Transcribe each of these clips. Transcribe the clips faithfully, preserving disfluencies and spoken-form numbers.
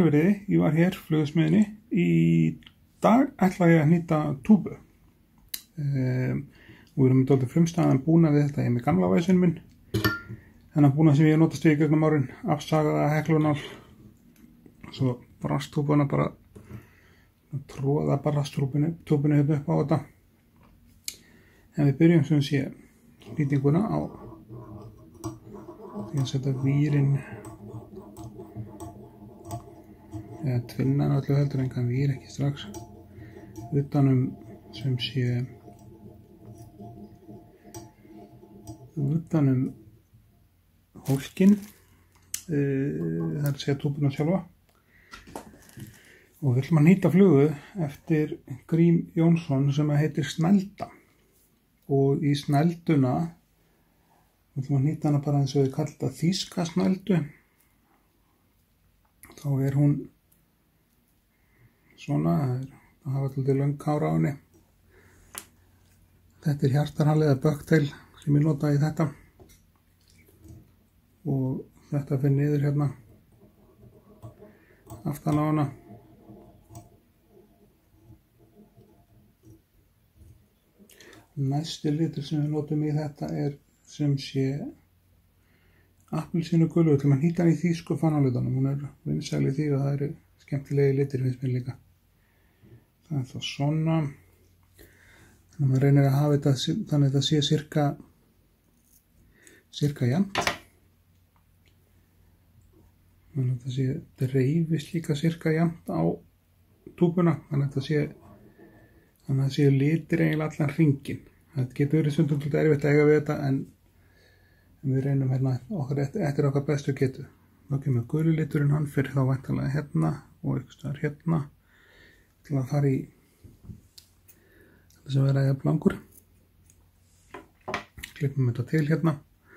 Sælverið, ég var hér, flugusmiðinni. Í dag ætla ég að hnýta túbu. Um, og við erum dálítið frumstæðan búna við þetta. Ég er með gamla væsinn minn. Þennan búna sem ég hef notast við í gegnum árin. Afsagaða heklunál. Svo brast túbuna bara, tróða bara túbuna hérna upp á þetta. En við byrjum sem sé hnýtinguna á því að setja vírinn eða tvinnan öllu heldur, engan vír ekki strax utanum sem sé utanum hólkin, það er að segja túbuna sjálfa. Og við ætlum að hnýta flugu eftir Grím Jónsson sem heitir Snælda. Og í snælduna við ætlum að hnýta hana bara eins og við kalla þetta þýska snældu. Þá er hún svona, það hafa alltaf löng hár á henni. Þetta er hjartarhalið eða bucktail sem ég nota í þetta. Og þetta fyrir niður hérna aftan á hana. Næsti litur sem við notum í þetta er sem sé appelsínugulur. Við ætlum að hnýta hann í þýsku fanalutanum. Hún er vinsæl í því og það eru skemmtilegi litir finnst mér líka. Það er þá svona. Þannig að maður reynir að hafa þetta þannig að þetta sé cirka cirka jafnt. Þannig að þetta sé dreifist líka cirka jafnt á túbuna. Þannig að þetta sé þannig að það séu litir eiginlega allan hringinn. Það getur verið stundum svolítið erfitt að eiga við þetta en við reynum hérna okkar eftir, eftir okkar bestu getu. Þá kemur guli liturinn, hann fyrir þá væntanlega hérna og eitthvað staðar hérna til að fara í þetta sem verður að eiga blankur. Klippum þetta til hérna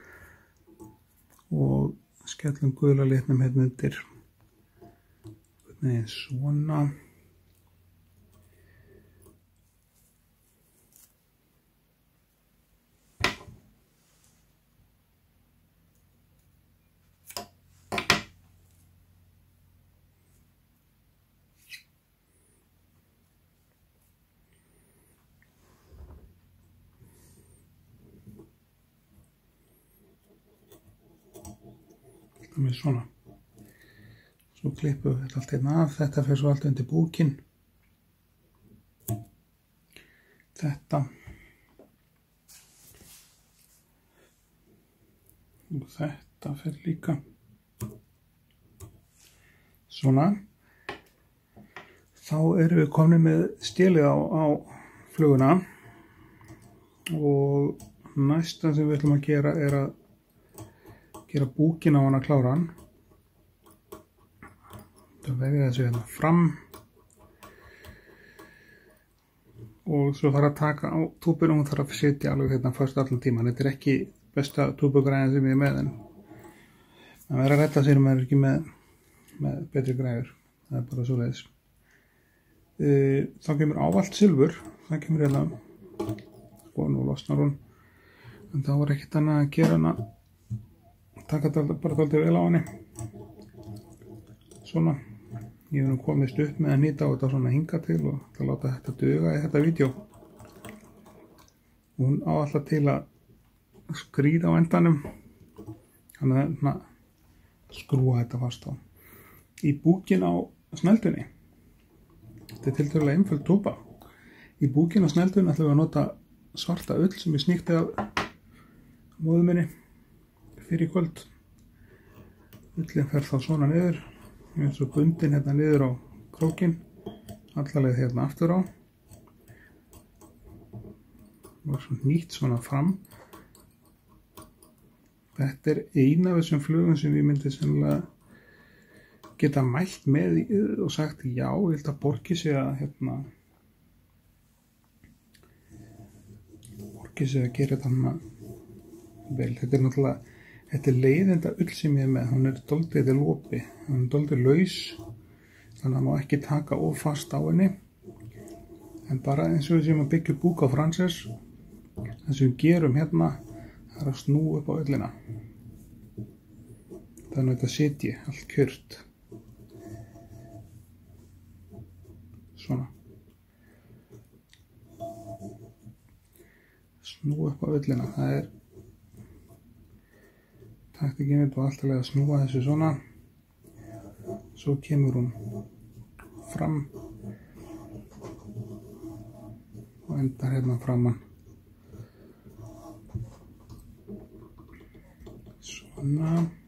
og skellum gula litnum hérna undir hvernig svona. Með svona. Svo klippum við þetta allt hérna af. Þetta fer svo allt undir búkinn. Þetta. Og þetta fer líka. Svona. Þá erum við komin með stélið á, á fluguna. Og næsta sem við ætlum að gera er að gera búkinn á hana kláran. Það vefja þessu hérna fram og svo þarf að taka á túbuna og hún þarf að sitja alveg hérna fyrst allan tíman. Þetta er ekki besta túbugræðin sem ég er með en maður verður að retta sér um maður er ekki með, með betri græður. Það er bara svoleiðis. Þá kemur ávallt silfur. Það kemur hérna og nú losnar hún. En þá var ekkert annað að gera hana taka þetta bara dálítið vel á henni. Svona. Ég hef nú komist upp með að hnýta og þetta svona hinga til og það láta þetta duga í þetta vídeo. Og hún á alltaf til að skríða á endanum. Þannig að skrúa þetta fast á. Í búkinn á sneldunni. Þetta er tiltölulega einföld túba. Í búkinn á sneldunni ætlum við að nota svarta ull sem ég sníkti af móður minni fyrir kvöld. Ullin fer þá svona niður. Ég er svo bundin hérna niður á krókinn. Allalegð hérna aftur á. Og svo hnýtt svona fram. Þetta er eina af þessum flugum sem ég myndi sennilega geta mælt með og sagt já, ég held að borgi sig að hérna borgi sig að gera þetta vel. Þetta er náttúrulega Þetta er leiðinda ull sem ég er með, hún er dálítið til lopi, hún er dálítið laus, þannig að það má ekki taka of fast á henni. En bara eins og við séum að byggja búk á Frances, það sem við gerum hérna, það er að snúa upp á ullina. Þannig að þetta sitji allt kjört. snúa upp á ullina. Það er taktikinn er bara alltaf að snúa þessu svona. Svo kemur hún fram og endar hérna framan. Svona.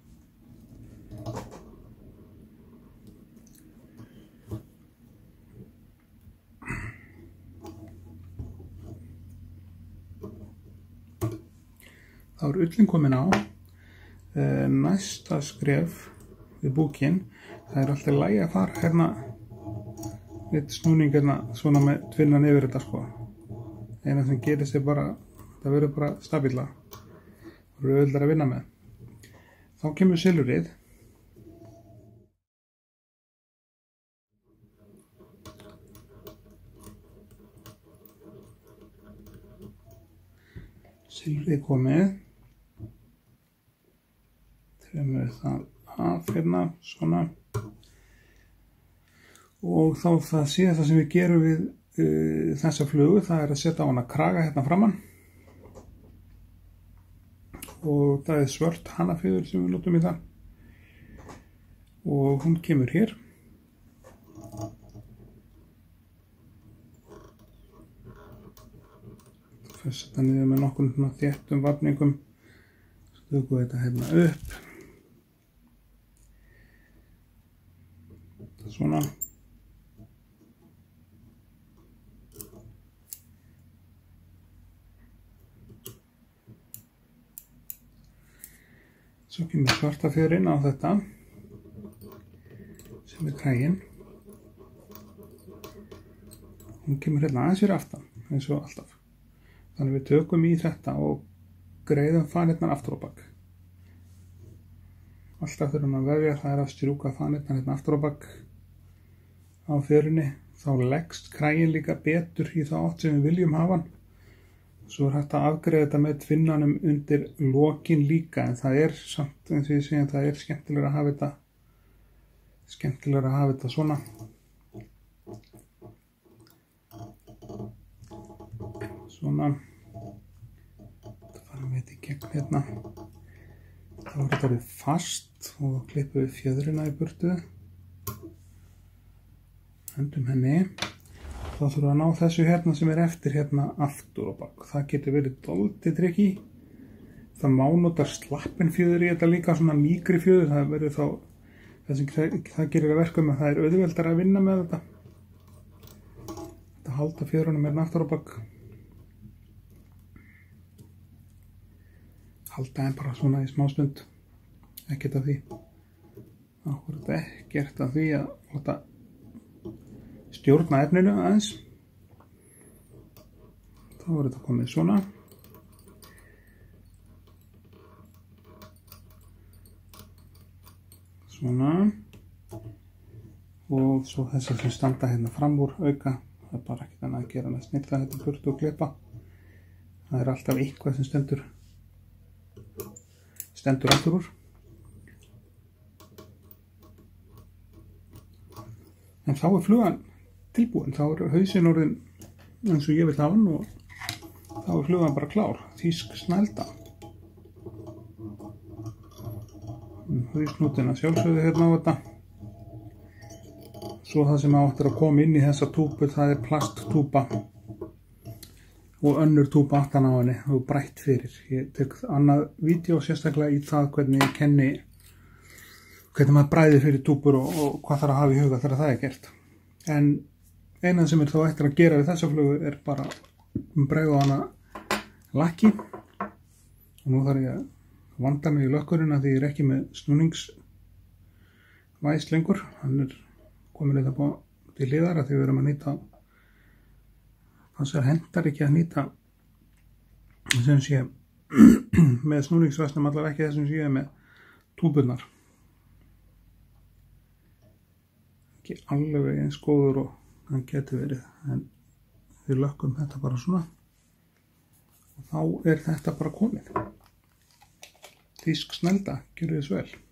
Þá er ullin komin á. Næsta skref við búkinn, það er alltaf lægi að fara hérna við snúning hérna svona með tvinnan yfir þetta sko. Eina sem gerist er bara, það verður bara stabíla og verður auðvitað að vinna með. Þá kemur silfrið. Silfrið komið. Tremur það af hérna, svona. Og þá það síðasta sem við gerum við uh, þessa flugu, það er að setja á hana kraga hérna framan. Og það er svört hanafjöður sem við notum í það. Og hún kemur hér. Festa þetta niður með nokkur þéttum vafningum. Stökum við þetta hérna upp. Svona. Svo kemur svartafjörinn á þetta sem er kraginn. Hún kemur hérna aðeins fyrir aftan eins og alltaf. Þannig við tökum í þetta og greiðum fanirnar aftur á bak. Alltaf þurfum að vefja, það er að strjúka fanirnar hérna aftur á bak á fjörunni. Þá leggst kraginn líka betur í þá átt sem við viljum hafa hann. Svo er hægt að afgreiða þetta með tvinnanum undir lokin líka, en það er samt, eins og ég segi, það er skemmtilega að hafa þetta skemmtilega að hafa þetta svona. Svona. Það farum við þetta í gegn hérna. Þá er þetta orðið fast og klippum við fjöðrina í burtu. Hendum henni. Þá þurfum við að ná þessu hérna sem er eftir hérna aftur á bak. Það getur verið dálítið trikki. Það má nota slappinfjöður í þetta líka, svona mýkri fjöður. Það verður þá, það sem það gerir að verka með, það er auðveldara að vinna með þetta. Þetta halda fjöðrunum hérna aftur á bak. Halda þeim bara svona í smástund. Ekkert af því. Akkurat ekkert af því að láta stjórna efninu aðeins. Þá er þetta komið svona. Svona. Og svo þessar sem standa hérna fram úr auka. Það er bara ekkert annað að gera en að snirta þetta burtu og klippa. Það er alltaf eitthvað sem stendur stendur aftur úr. En þá er flugan tilbúin, þá er hausinn orðinn eins og ég vil hafa hann og þá er flugan bara klár, þýsk snælda. Hausnútina sjálfsögðu hérna á þetta. Svo það sem áttur að koma inn í þessa túpu, það er plasttúpa og önnur túpa aftan á henni og brætt fyrir. Ég tek annað vídeo sérstaklega í það hvernig ég kenni hvernig maður bræðir fyrir túpur og, og hvað þarf að hafa í huga þegar það er gert. En einan sem er þá eftir að gera við þessa flugu er bara um bræða hana lakki. Og nú þarf ég að vanda mig í lökkurinn að því ég er ekki með snúningsvæs lengur. Hann er komin þetta búið til hliðar að því við erum að nýta, þessar hendar ekki að nýta sem sé með snúningsvæsnum, allavega ekki þessum sé með túburnar. Ekki alveg eins góður og hann getur verið, en við lökkum þetta bara svona og þá er þetta bara komið. Þýsk snælda, gjörðu þess vel.